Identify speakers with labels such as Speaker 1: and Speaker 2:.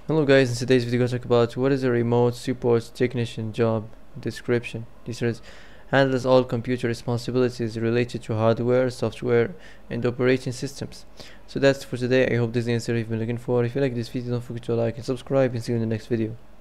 Speaker 1: Hello guys, in today's video we're going to talk about what is a remote support technician job description. This is handles all computer responsibilities related to hardware, software, and operating systems. So that's for today. I hope this is the answer you've been looking for. If you like this video, don't forget to like and subscribe, and see you in the next video.